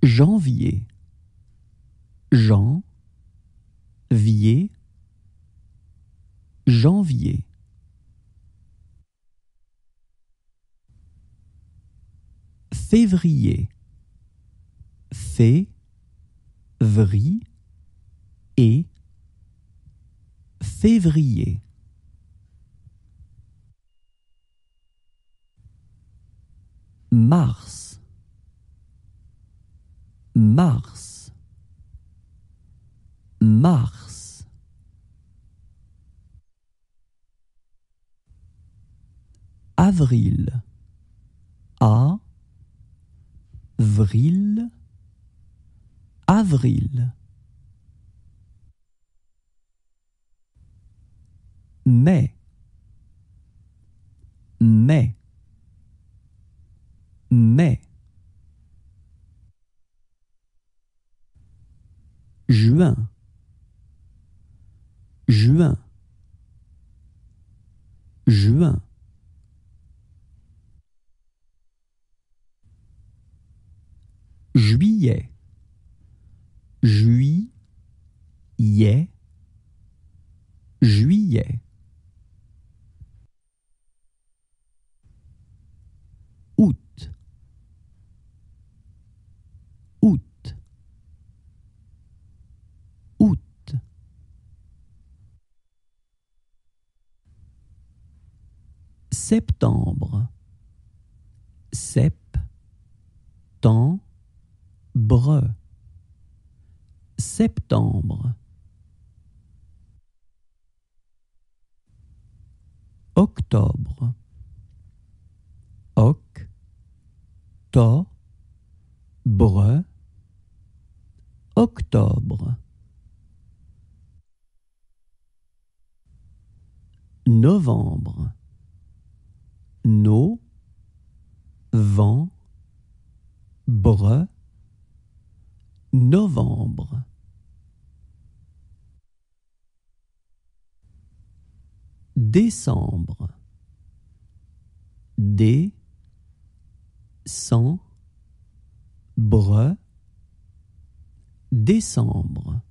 Janvier, janvier, janvier. Février, février, février. Mars, mars, mars. Avril, avril, avril. Mai, mai, mai. Juin, juin, juin. Juillet, juillet, juillet. Août, août, août. Septembre, septembre, septembre. Octobre, octobre, octobre. Novembre, novembre. Décembre, décembre, décembre.